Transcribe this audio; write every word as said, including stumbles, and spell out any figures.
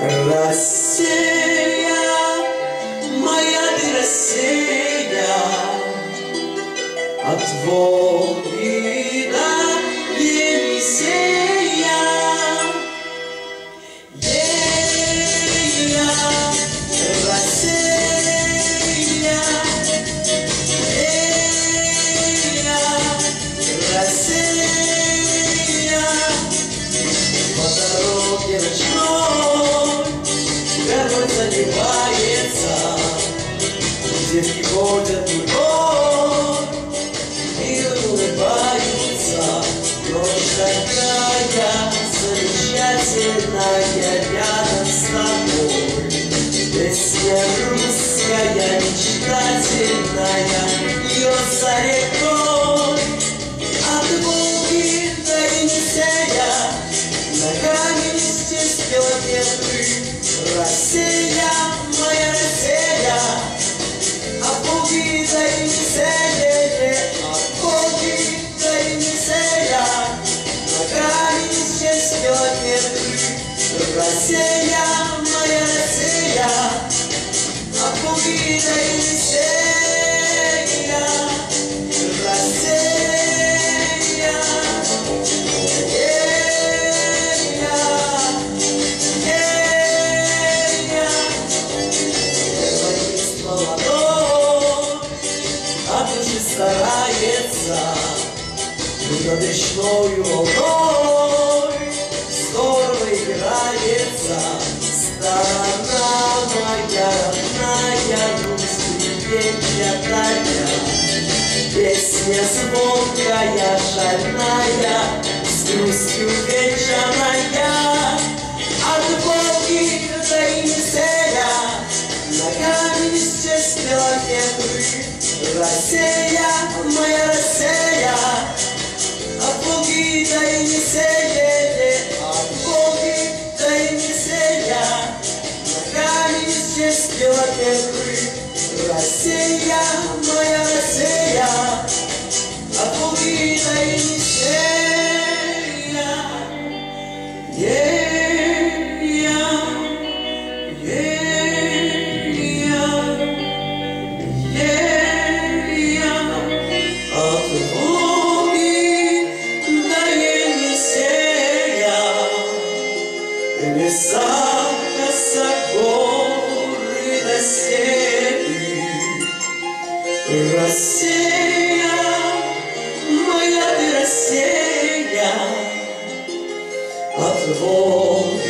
Россия, моя ты Россия, от Волги до Енисея. Ея, Россия, ея, Россия, по дороге ночной город заливается, девки ходят гурьбой и улыбаются. Ночь такая замечательная рядом с тобой. Песня русская, мечтательная, льется рекой. От Волги до Енисея ногами здесь километры. Россия, моя Россия, от Волги до Енисея, от Волги до Енисея ногами здесь километры. Россия, моя Россия, от Волги до Енисея. Россия, ея, ея. Эвоист молодой, от души старается, над речною волной здорово играется. Сторона моя родная, русский вечер дальня, песня звонкая, шальная, с грустью вечерная. От Волги до Енисея ногами здесь километры. Россия, моя Россия, от Волги до Енисея, от Волги до Енисея ногами здесь километры. Россия, моя Россия, от Волги до Енисея. Ея, ея, ея, от Волги до Енисея. Леса, косогоры до степи. Россия, моя ты Россия, от Волги